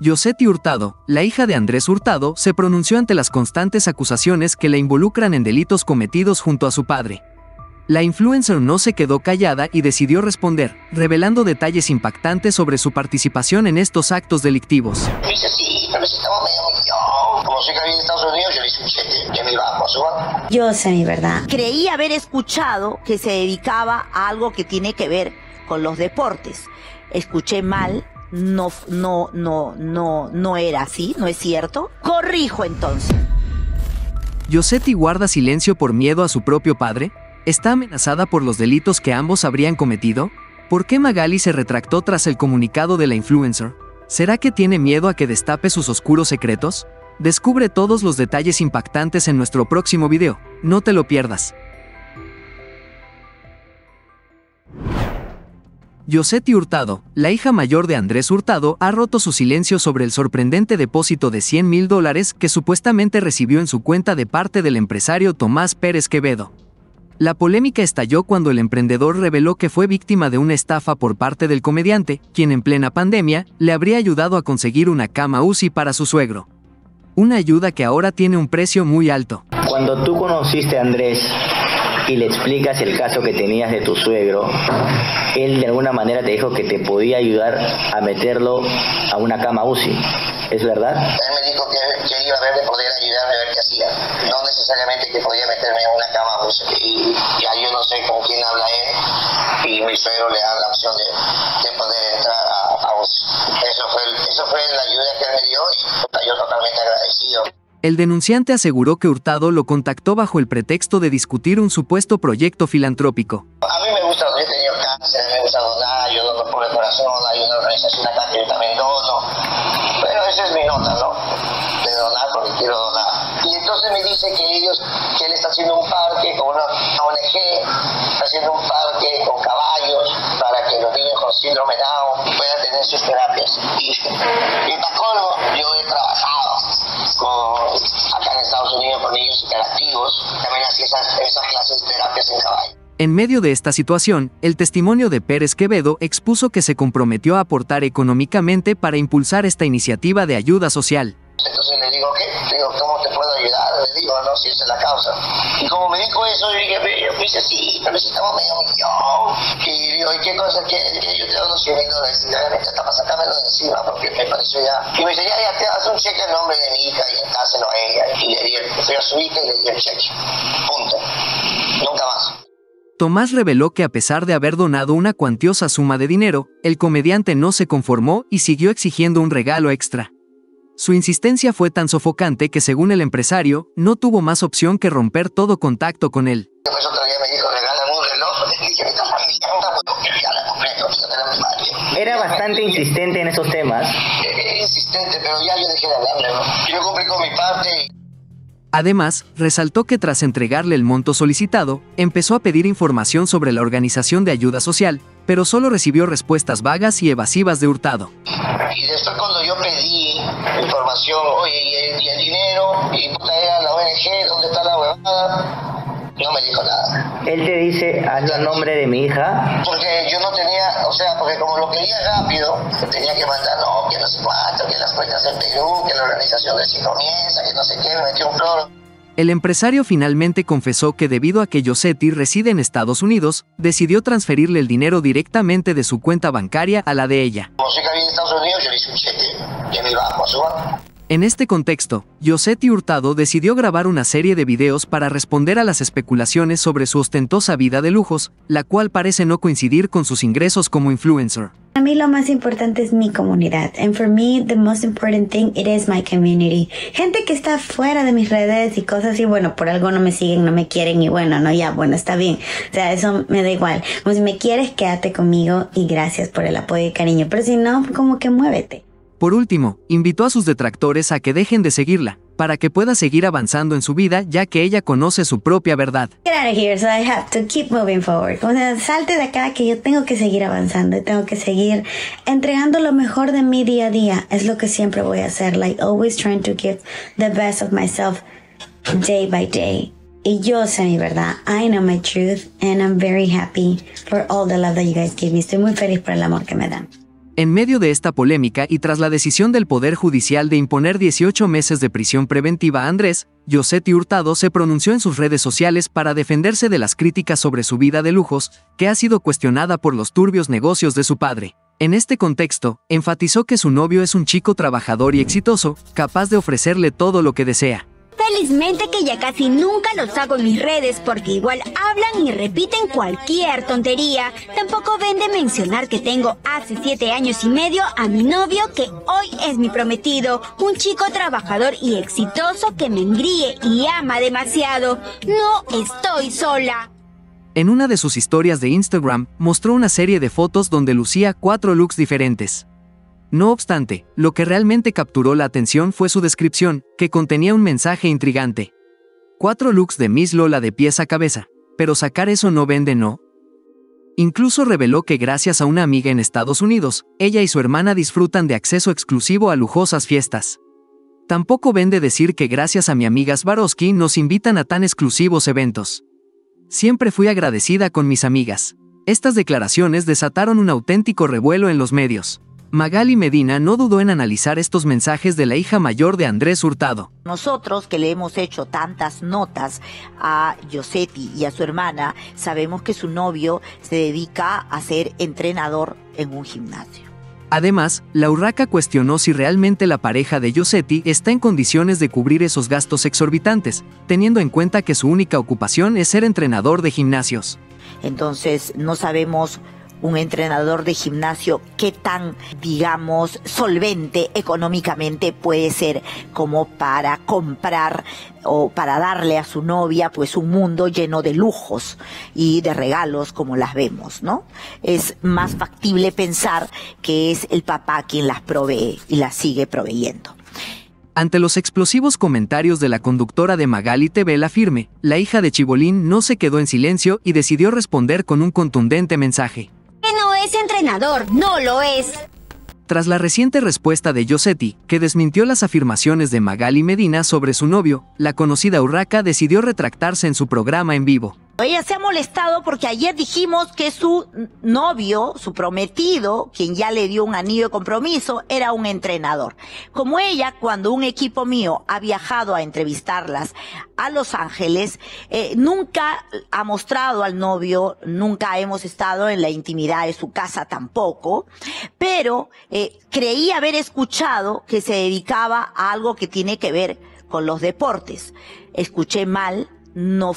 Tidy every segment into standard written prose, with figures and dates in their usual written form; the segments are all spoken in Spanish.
Yosetti Hurtado, la hija de Andrés Hurtado, se pronunció ante las constantes acusaciones que la involucran en delitos cometidos junto a su padre. La influencer no se quedó callada y decidió responder, revelando detalles impactantes sobre su participación en estos actos delictivos. Dice, sí, pero si estamos medio millón. Como soy que había en Estados Unidos, yo le hice un cheque de mi banco, su banco. Yo sé mi verdad. Creí haber escuchado que se dedicaba a algo que tiene que ver con los deportes. Escuché mal, no era así, ¿no es cierto? Corrijo entonces. ¿Yosetti guarda silencio por miedo a su propio padre? ¿Está amenazada por los delitos que ambos habrían cometido? ¿Por qué Magali se retractó tras el comunicado de la influencer? ¿Será que tiene miedo a que destape sus oscuros secretos? Descubre todos los detalles impactantes en nuestro próximo video. No te lo pierdas. Yosetti Hurtado, la hija mayor de Andrés Hurtado, ha roto su silencio sobre el sorprendente depósito de $100,000 que supuestamente recibió en su cuenta de parte del empresario Tomás Pérez Quevedo. La polémica estalló cuando el emprendedor reveló que fue víctima de una estafa por parte del comediante, quien en plena pandemia le habría ayudado a conseguir una cama UCI para su suegro. Una ayuda que ahora tiene un precio muy alto. Cuando tú conociste a Andrés y le explicas el caso que tenías de tu suegro, él de alguna manera te dijo que te podía ayudar a meterlo a una cama UCI. ¿Es verdad? Él me dijo que iba a ver de poder ayudarme a ver qué hacía. No necesariamente que podía meterme en una cama UCI. Y ya yo no sé con quién habla él. Y mi suegro le da la opción de poder entrar a UCI. Eso fue la ayuda que él me dio y yo totalmente agradecido. El denunciante aseguró que Hurtado lo contactó bajo el pretexto de discutir un supuesto proyecto filantrópico. A mí me gusta, yo he tenido cáncer, me gusta donar, yo dono por el corazón, hay una organización acá que yo también dono. Bueno, esa es mi nota, ¿no? De donar porque quiero donar. Y entonces me dice que él está haciendo un parque con una ONG, está haciendo un parque con caballos para que los niños con síndrome Down puedan tener sus terapias. Y para colmo, yo he trabajado acá en Estados Unidos con niños hiperactivos, también hacía esas clases de terapias en caballo. En medio de esta situación, el testimonio de Pérez Quevedo expuso que se comprometió a aportar económicamente para impulsar esta iniciativa de ayuda social. Entonces le digo, ¿qué? Le digo, ¿cómo te puedo ayudar? Le digo, no, si esa es la causa. Y como me dijo eso, yo dije, sí, pero necesitamos medio millón. Y digo, ¿y qué cosa quieres? Yo te doy $100,000. Y obviamente está para sacármelo de encima, porque me pareció ya. Y me dice, ya, te das un cheque en nombre de mi hija y dáselo a ella. Y le di, fui a su hija y le di el cheque. Punto. Nunca más. Tomás reveló que a pesar de haber donado una cuantiosa suma de dinero, el comediante no se conformó y siguió exigiendo un regalo extra. Su insistencia fue tan sofocante que, según el empresario, no tuvo más opción que romper todo contacto con él. Después otro día me dijo, regálame un reloj. Le dije, esta familia no la puedo regalar completo, Era bastante insistente en esos temas. Era insistente, pero ya yo dejé de hablarle, ¿no? Yo cumplí con mi parte y... Además, resaltó que tras entregarle el monto solicitado, empezó a pedir información sobre la organización de ayuda social, pero solo recibió respuestas vagas y evasivas de Hurtado. Y después cuando yo pedí información, oye, y el dinero, y puta era la ONG, ¿dónde está la huevada? No me dijo nada. Él te dice, hazlo a nombre de mi hija. Porque yo no tenía, porque como lo quería rápido, tenía que mandar, no, que no sé cuánto, que las cuentas en Perú, que la organización recién comienza, que no sé qué, me metió un floro. El empresario finalmente confesó que debido a que Yosetti reside en Estados Unidos, decidió transferirle el dinero directamente de su cuenta bancaria a la de ella. Como soy que había en Estados Unidos, yo le hice un cheque de mi banco, su banco. En este contexto, Yosetti Hurtado decidió grabar una serie de videos para responder a las especulaciones sobre su ostentosa vida de lujos, la cual parece no coincidir con sus ingresos como influencer. A mí lo más importante es mi comunidad. And for me, the most important thing, it is my community. Gente que está fuera de mis redes y cosas así, bueno, por algo no me siguen, no me quieren y bueno, no, ya, bueno, está bien. O sea, eso me da igual. Como si me quieres, quédate conmigo y gracias por el apoyo y cariño. Pero si no, como que muévete. Por último, invitó a sus detractores a que dejen de seguirla, para que pueda seguir avanzando en su vida, ya que ella conoce su propia verdad. Get out of here, so I have to keep moving forward. O sea, salte de acá que yo tengo que seguir avanzando y tengo que seguir entregando lo mejor de mi día a día. Es lo que siempre voy a hacer, like always trying to give the best of myself day by day. Y yo sé mi verdad. I know my truth and I'm very happy for all the love that you guys give me. Estoy muy feliz por el amor que me dan. En medio de esta polémica y tras la decisión del Poder Judicial de imponer 18 meses de prisión preventiva a Andrés, Yosetti Hurtado se pronunció en sus redes sociales para defenderse de las críticas sobre su vida de lujos, que ha sido cuestionada por los turbios negocios de su padre. En este contexto, enfatizó que su novio es un chico trabajador y exitoso, capaz de ofrecerle todo lo que desea. Felizmente que ya casi nunca los hago en mis redes porque igual hablan y repiten cualquier tontería. Tampoco ven de mencionar que tengo hace 7 años y medio a mi novio que hoy es mi prometido, un chico trabajador y exitoso que me engríe y ama demasiado. No estoy sola. En una de sus historias de Instagram, mostró una serie de fotos donde lucía 4 looks diferentes. No obstante, lo que realmente capturó la atención fue su descripción, que contenía un mensaje intrigante. 4 looks de Miss Lola de pies a cabeza. Pero sacar eso no vende, ¿no? Incluso reveló que gracias a una amiga en Estados Unidos, ella y su hermana disfrutan de acceso exclusivo a lujosas fiestas. Tampoco vende decir que gracias a mi amiga Swarovski nos invitan a tan exclusivos eventos. Siempre fui agradecida con mis amigas. Estas declaraciones desataron un auténtico revuelo en los medios. Magali Medina no dudó en analizar estos mensajes de la hija mayor de Andrés Hurtado. Nosotros que le hemos hecho tantas notas a Yosetti y a su hermana, sabemos que su novio se dedica a ser entrenador en un gimnasio. Además, la urraca cuestionó si realmente la pareja de Yosetti está en condiciones de cubrir esos gastos exorbitantes, teniendo en cuenta que su única ocupación es ser entrenador de gimnasios. Entonces, no sabemos un entrenador de gimnasio qué tan, digamos, solvente económicamente puede ser como para comprar o para darle a su novia pues un mundo lleno de lujos y de regalos como las vemos, ¿no? Es más factible pensar que es el papá quien las provee y las sigue proveyendo. Ante los explosivos comentarios de la conductora de Magali TV La Firme, la hija de Chibolín no se quedó en silencio y decidió responder con un contundente mensaje. No es entrenador, no lo es. Tras la reciente respuesta de Yosetti, que desmintió las afirmaciones de Magali Medina sobre su novio, la conocida urraca decidió retractarse en su programa en vivo. Ella se ha molestado porque ayer dijimos que su novio, su prometido, quien ya le dio un anillo de compromiso, era un entrenador. Como ella, cuando un equipo mío ha viajado a entrevistarlas a Los Ángeles, nunca ha mostrado al novio, nunca hemos estado en la intimidad de su casa tampoco, pero creí haber escuchado que se dedicaba a algo que tiene que ver con los deportes. Escuché mal. No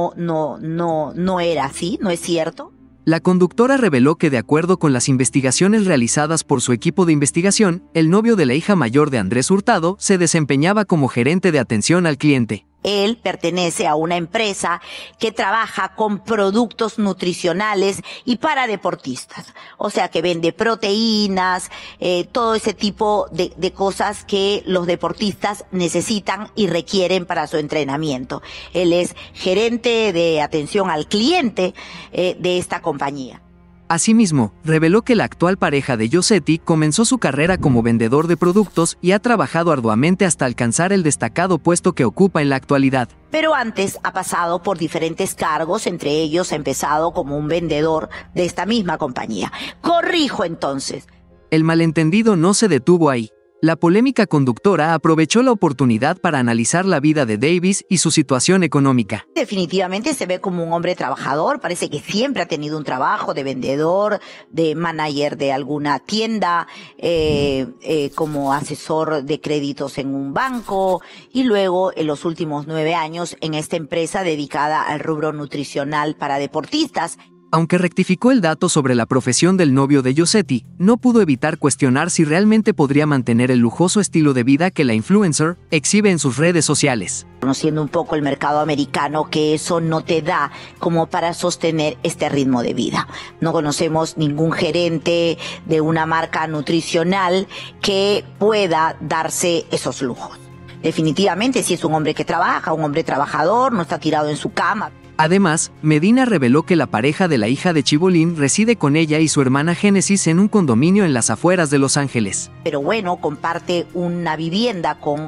era así, ¿no es cierto? La conductora reveló que de acuerdo con las investigaciones realizadas por su equipo de investigación, el novio de la hija mayor de Andrés Hurtado se desempeñaba como gerente de atención al cliente. Él pertenece a una empresa que trabaja con productos nutricionales y para deportistas. O sea, que vende proteínas, todo ese tipo de cosas que los deportistas necesitan y requieren para su entrenamiento. Él es gerente de atención al cliente de esta compañía. Asimismo, reveló que la actual pareja de Yosetti comenzó su carrera como vendedor de productos y ha trabajado arduamente hasta alcanzar el destacado puesto que ocupa en la actualidad. Pero antes ha pasado por diferentes cargos, entre ellos ha empezado como un vendedor de esta misma compañía. Corrijo entonces. El malentendido no se detuvo ahí. La polémica conductora aprovechó la oportunidad para analizar la vida de Davis y su situación económica. Definitivamente se ve como un hombre trabajador, parece que siempre ha tenido un trabajo de vendedor, de manager de alguna tienda, como asesor de créditos en un banco y luego en los últimos 9 años en esta empresa dedicada al rubro nutricional para deportistas. Aunque rectificó el dato sobre la profesión del novio de Yosetti, no pudo evitar cuestionar si realmente podría mantener el lujoso estilo de vida que la influencer exhibe en sus redes sociales. Conociendo un poco el mercado americano, que eso no te da como para sostener este ritmo de vida. No conocemos ningún gerente de una marca nutricional que pueda darse esos lujos. Definitivamente, si es un hombre que trabaja, un hombre trabajador, no está tirado en su cama. Además, Medina reveló que la pareja de la hija de Chibolín reside con ella y su hermana Génesis en un condominio en las afueras de Los Ángeles. Pero bueno, comparte una vivienda con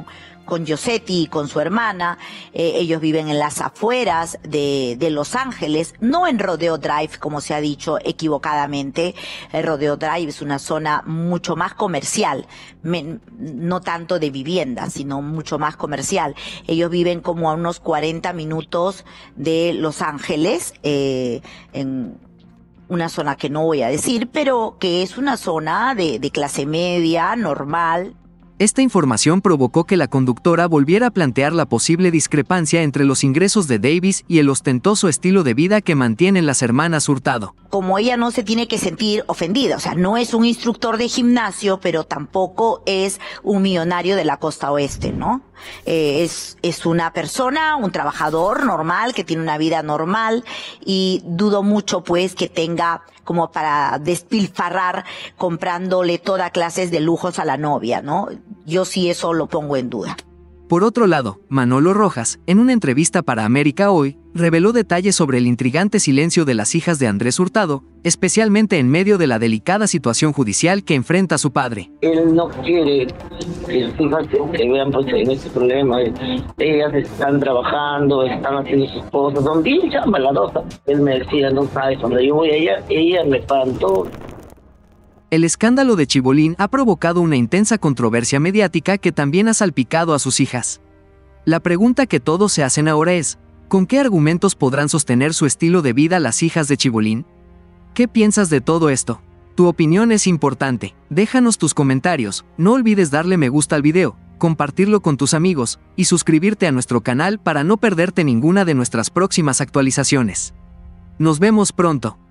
con Yosetti y con su hermana. Ellos viven en las afueras de Los Ángeles, no en Rodeo Drive, como se ha dicho equivocadamente. Rodeo Drive es una zona mucho más comercial, no tanto de vivienda, sino mucho más comercial. Ellos viven como a unos 40 minutos de Los Ángeles, en una zona que no voy a decir, pero que es una zona de clase media, normal. Esta información provocó que la conductora volviera a plantear la posible discrepancia entre los ingresos de Davis y el ostentoso estilo de vida que mantienen las hermanas Hurtado. Como ella no se tiene que sentir ofendida, o sea, no es un instructor de gimnasio, pero tampoco es un millonario de la costa oeste, ¿no? Es una persona, un trabajador normal, que tiene una vida normal, y dudo mucho, pues, que tenga como para despilfarrar comprándole toda clases de lujos a la novia, ¿no? Yo sí eso lo pongo en duda. Por otro lado, Manolo Rojas, en una entrevista para América Hoy, reveló detalles sobre el intrigante silencio de las hijas de Andrés Hurtado, especialmente en medio de la delicada situación judicial que enfrenta su padre. Él no quiere que sus hijas se vean pues en este problema. Ellas están trabajando, están haciendo sus cosas, son bien chambaladosas. Él me decía, no sabes, cuando yo voy allá, ellas me pagan todo. El escándalo de Chibolín ha provocado una intensa controversia mediática que también ha salpicado a sus hijas. La pregunta que todos se hacen ahora es, ¿con qué argumentos podrán sostener su estilo de vida las hijas de Chibolín? ¿Qué piensas de todo esto? Tu opinión es importante. Déjanos tus comentarios, no olvides darle me gusta al video, compartirlo con tus amigos y suscribirte a nuestro canal para no perderte ninguna de nuestras próximas actualizaciones. Nos vemos pronto.